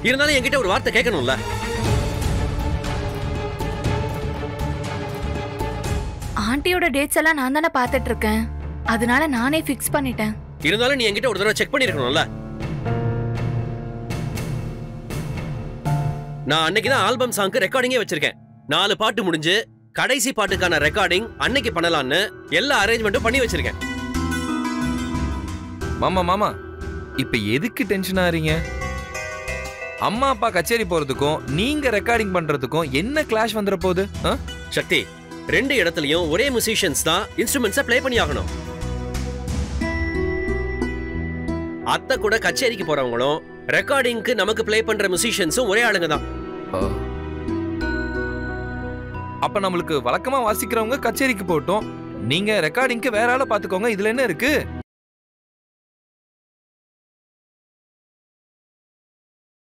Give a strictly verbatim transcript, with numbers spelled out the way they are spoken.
இருந்தாலும் என்கிட்ட ஒரு வார்த்தை கேட்கணும்ல. ஆண்டியோட டேட்ஸ் எல்லாம் நான் தானே பார்த்துட்டு இருக்கேன், அதனால நானே ஃபிக்ஸ் பண்ணிட்டேன். இருந்தாலும் நீ என்கிட்ட ஒரு தடவை செக் பண்ணிருக்கணும்ல. நான் அன்னைக்கு தான் ஆல்பம் சாங்க்கு ரெக்கார்டிங்கே வச்சிருக்கேன். நாலு பாட்டு முடிஞ்சு கடைசி பாட்டுக்கான ரெக்கார்டிங் அன்னைக்கு பண்ணலாம்னு எல்லா அரேஞ்ச்மெண்ட்டும் பண்ணி வச்சிருக்கேன். மாமா மாமா இப்ப எதுக்கு டென்ஷன் ஆறீங்க? அம்மா அப்பா கச்சேரி போறதுக்கும் நீங்க ரெக்கார்டிங் பண்றதுக்கும் என்ன கிளாஷ் வந்துற போகுது? சக்தி, ரெண்டு இடத்துலயும் ஒரே மியூசிஷியன்ஸ் தான் இன்ஸ்ட்ருமெண்ட்ஸை ப்ளே பண்ணி ஆகணும். அத்தை கூட கச்சேரிக்கு போறவங்களும் ரெக்கார்டிங்க்கு நமக்கு ப்ளே பண்ற மியூசிஷியன்ஸும் ஒரே ஆளுங்க தான். அப்ப நம்மளுக்கு வழக்கமா வாசிக்கிறவங்க கச்சேரிக்கு போட்டோம், நீங்க ரெக்கார்டிங்க்கு வேற ஆளை பாத்துக்கோங்க. இதுல என்ன இருக்கு?